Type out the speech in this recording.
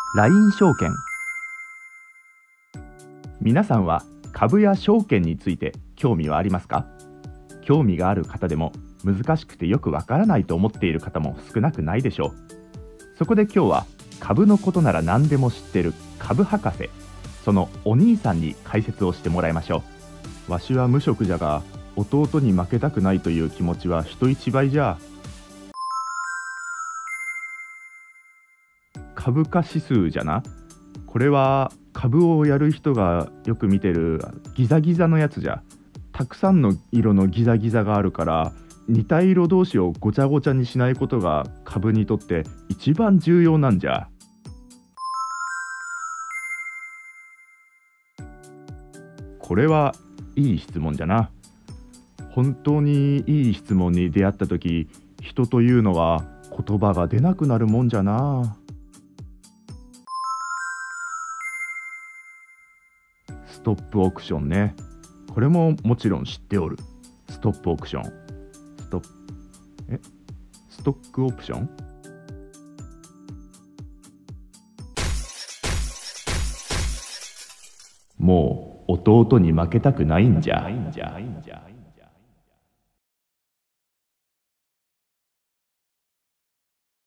LINE 証券。皆さんは株や証券について興味はありますか？興味がある方でも難しくてよくわからないと思っている方も少なくないでしょう。そこで今日は株のことなら何でも知ってる株博士、そのお兄さんに解説をしてもらいましょう。わしは無職じゃが、弟に負けたくないという気持ちは人一倍じゃ。株価指数じゃな。これは株をやる人がよく見てるギザギザのやつじゃ。たくさんの色のギザギザがあるから、似た色同士をごちゃごちゃにしないことが株にとって一番重要なんじゃ。これはいい質問じゃな。本当にいい質問に出会った時、人というのは言葉が出なくなるもんじゃな。ストップオークションね。これももちろん知っておる。ストップオークション。ストックオプション。もう弟に負けたくないんじゃ。